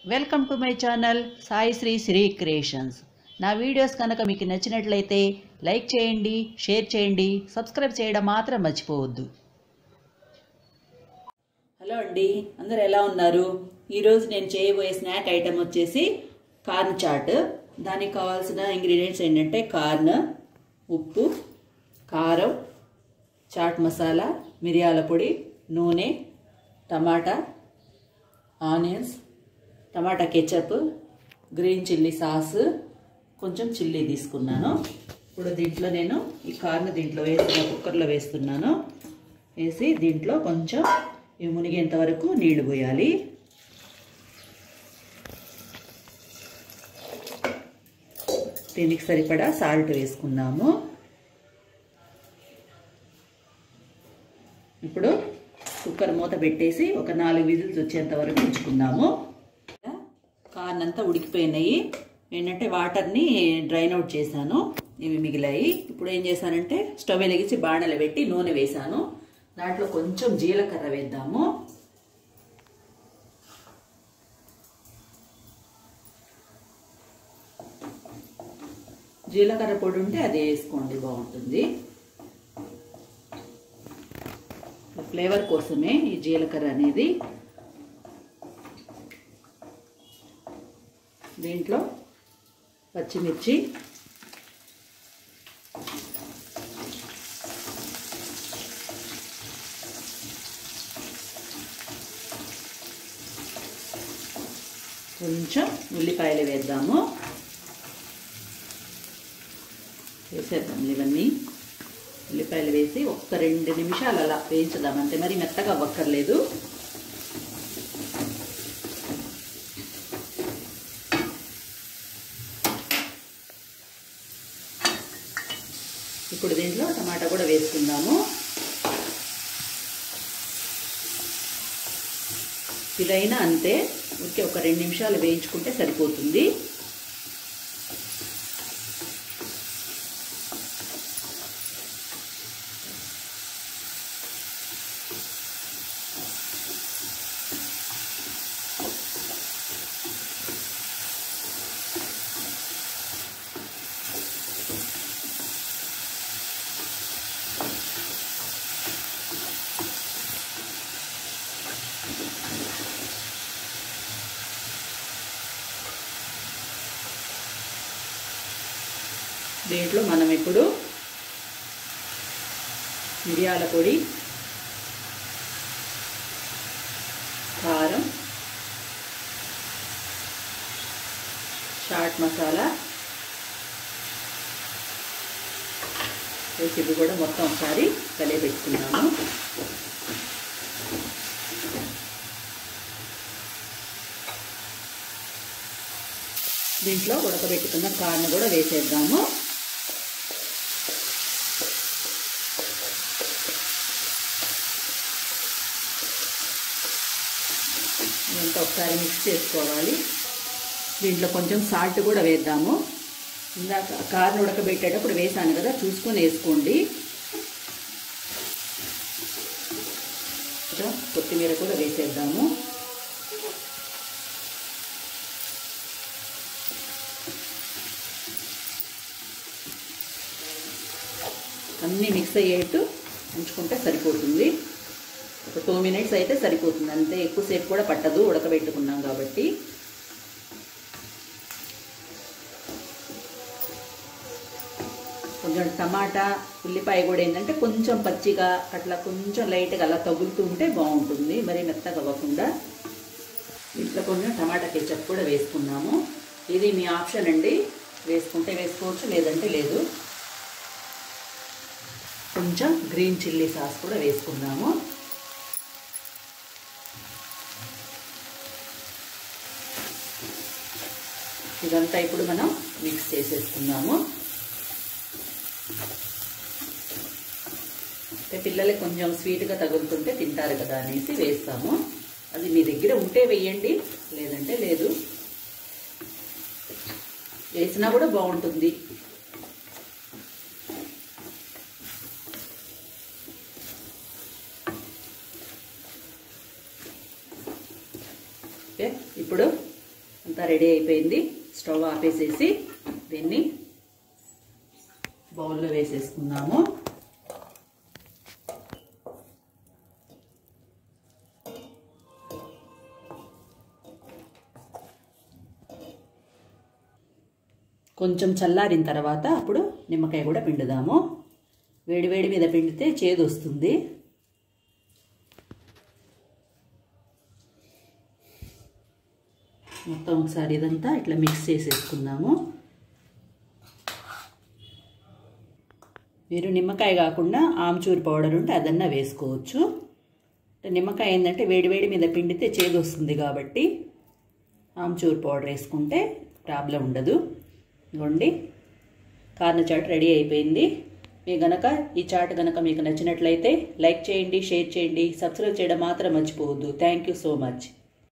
Welcome to my channel Sai Sri creations. నా videos కనుక మీకు నచ్చినట్లయితే లైక్ చేయండి, షేర్ చేయండి, సబ్స్క్రైబ్ చేయడం మాత్రం మర్చిపోవద్దు. హలో అండి, అందరు ఎలా ఉన్నారు? ఈరోజు నేను చేయబోయే స్నాక్ ఐటెం వచ్చేసి కార్న్ చాట్. దానికి కావాల్సిన ఇంగ్రీడియంట్స్ ఏంటంటే కార్న్, ఉప్పు, కారం, చాట్ మసాలా, మిరియాల పొడి, నూనె, tomato, onions, tomato ketchup, green chilli sauce, కొంచెం చిల్లీ తీసుకున్నాను. ఇప్పుడు దీంట్లో నేను ఈ కార్న్ దీంట్లో కుక్కర్లో వేస్తున్నాను. వేసి దీంట్లో కొంచెం ఇవి మునిగేంత వరకు నీళ్లు పోయాలి. దీనికి సరిపడా సాల్ట్ వేసుకుందాము. ఇప్పుడు కుక్కర్ మూత పెట్టేసి ఒక 4 విజిల్స్ వచ్చేంత వరకు ఉంచుకుందాము. కార్న్ అంతా ఉడికిపోయినాయి. ఏంటంటే వాటర్ని డ్రైన్ అవుట్ చేశాను, ఇవి మిగిలాయి. ఇప్పుడు ఏం చేశానంటే స్టవ్ వెలిగించి బాణలు పెట్టి నూనె వేసాను. దాంట్లో కొంచెం జీలకర్ర వేద్దాము. జీలకర్ర పొడి ఉంటే అది వేసుకోండి, బాగుంటుంది. ఫ్లేవర్ కోసమే ఈ జీలకర్ర అనేది. దీంట్లో పచ్చిమిర్చి, కొంచెం ఉల్లిపాయలు వేద్దాము. వేసేద్దాం ఇవన్నీ. ఉల్లిపాయలు వేసి ఒక్క 2 నిమిషాలు అలా వేయించుదాం అంతే, మరి మెత్తగా అవ్వక్కర్లేదు. ఇప్పుడు దీంట్లో టమాటా కూడా వేసుకుందాము. ఇదైనా అంతే, ఊరికే ఒక 2 నిమిషాలు వేయించుకుంటే సరిపోతుంది. దీంట్లో మనం ఇప్పుడు మిరియాల పొడి, కారం, చాట్ మసాలా వేసి ఇవి కూడా మొత్తం ఒకసారి కలిపెట్టుకున్నాము. దీంట్లో ఉడకబెట్టుకున్న కార్న్ కూడా వేసేద్దాము. ఇదంతా ఒకసారి మిక్స్ చేసుకోవాలి. దీంట్లో కొంచెం సాల్ట్ కూడా వేద్దాము. ఇందాక కార్న్ ఉడకబెట్టేటప్పుడు వేసాను కదా, చూసుకొని వేసుకోండి. కొత్తిమీర కూడా వేసేద్దాము. అన్నీ మిక్స్ అయ్యేట్టు ఉంచుకుంటే సరిపోతుంది. ఒక 2 మినిట్స్ అయితే సరిపోతుంది అంతే, ఎక్కువసేపు కూడా పట్టదు, ఉడకబెట్టుకున్నాం కాబట్టి. కొంచెం టమాటా, ఉల్లిపాయ కూడా ఏంటంటే కొంచెం పచ్చిగా అట్లా కొంచెం లైట్గా అలా తగులుతూ ఉంటే బాగుంటుంది, మరి మెత్తగా అవ్వకుండా. ఇంట్లో కొంచెం టమాటా కెచప్ కూడా వేసుకున్నాము. ఇది మీ ఆప్షన్ అండి, వేసుకుంటే వేసుకోవచ్చు, లేదంటే లేదు. కొంచెం గ్రీన్ చిల్లీ సాస్ కూడా వేసుకుందాము. ఇదంతా ఇప్పుడు మనం మిక్స్ చేసేసుకుందాము. పిల్లలకి కొంచెం స్వీట్గా తగులుతుంటే తింటారు కదా అనేసి వేస్తాము. అది మీ దగ్గర ఉంటే వేయండి, లేదంటే లేదు, వేసినా కూడా బాగుంటుంది. ఓకే, ఇప్పుడు అంతా రెడీ అయిపోయింది. స్టవ్ ఆపేసేసి దీన్ని బౌల్లో వేసేసుకుందాము. కొంచెం చల్లారిన తర్వాత అప్పుడు నిమ్మకాయ కూడా పిండుదాము. వేడి మీద పిండితే చేదు వస్తుంది. మొత్తం ఒకసారి ఇదంతా ఇట్లా మిక్స్ చేసేసుకుందాము. మీరు నిమ్మకాయ కాకుండా ఆమ్చూర్ పౌడర్ ఉంటే అదన్నా వేసుకోవచ్చు. నిమ్మకాయ ఏంటంటే వేడి మీద పిండితే చేదు వస్తుంది కాబట్టి ఆమ్చూర్ పౌడర్ వేసుకుంటే ప్రాబ్లం ఉండదు. ఇదిగోండి, కార్న్ చాట్ రెడీ అయిపోయింది. మీ గనక ఈ చాట్ గనక మీకు నచ్చినట్లయితే లైక్ చేయండి, షేర్ చేయండి, సబ్స్క్రైబ్ చేయడం మాత్రం మర్చిపోవద్దు. Thank you so much.